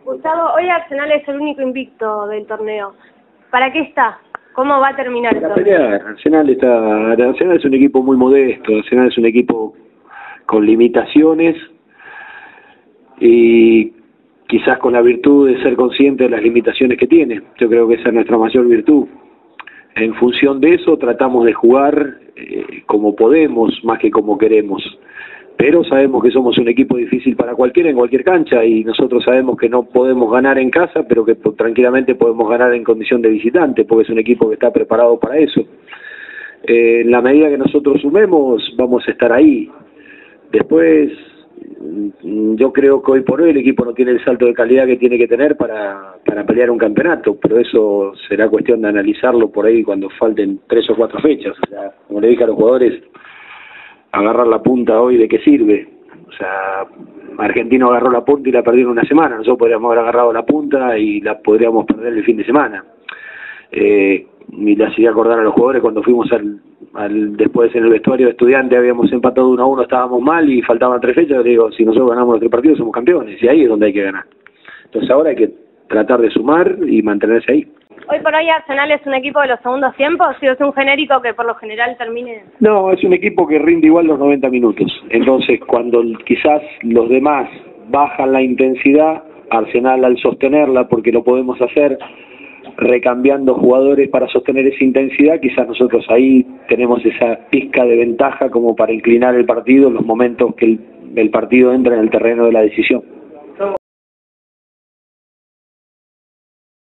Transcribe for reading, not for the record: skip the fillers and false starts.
Gustavo, hoy Arsenal es el único invicto del torneo. ¿Para qué está? ¿Cómo va a terminar el torneo? Arsenal es un equipo muy modesto, Arsenal es un equipo con limitaciones y quizás con la virtud de ser consciente de las limitaciones que tiene. Yo creo que esa es nuestra mayor virtud. En función de eso tratamos de jugar como podemos, más que como queremos. Pero sabemos que somos un equipo difícil para cualquiera, en cualquier cancha, y nosotros sabemos que no podemos ganar en casa, pero que tranquilamente podemos ganar en condición de visitante, porque es un equipo que está preparado para eso. En la medida que nosotros sumemos, vamos a estar ahí. Después, yo creo que hoy por hoy el equipo no tiene el salto de calidad que tiene que tener para pelear un campeonato, pero eso será cuestión de analizarlo por ahí cuando falten 3 o 4 fechas. O sea, como le dije a los jugadores, agarrar la punta hoy, ¿de qué sirve? O sea, Argentino agarró la punta y la perdió en una semana. Nosotros podríamos haber agarrado la punta y la podríamos perder el fin de semana. Y le hacía acordar a los jugadores cuando fuimos después en el vestuario de Estudiantes, habíamos empatado 1-1, estábamos mal y faltaban 3 fechas. Le digo, si nosotros ganamos los 3 partidos somos campeones, y ahí es donde hay que ganar. Entonces ahora hay que tratar de sumar y mantenerse ahí. Hoy por hoy Arsenal es un equipo de los segundos tiempos, ¿sí? ¿Es un genérico que por lo general termine? No, es un equipo que rinde igual los 90 minutos. Entonces, cuando quizás los demás bajan la intensidad, Arsenal al sostenerla, porque lo podemos hacer recambiando jugadores para sostener esa intensidad, quizás nosotros ahí tenemos esa pizca de ventaja como para inclinar el partido en los momentos que el partido entra en el terreno de la decisión.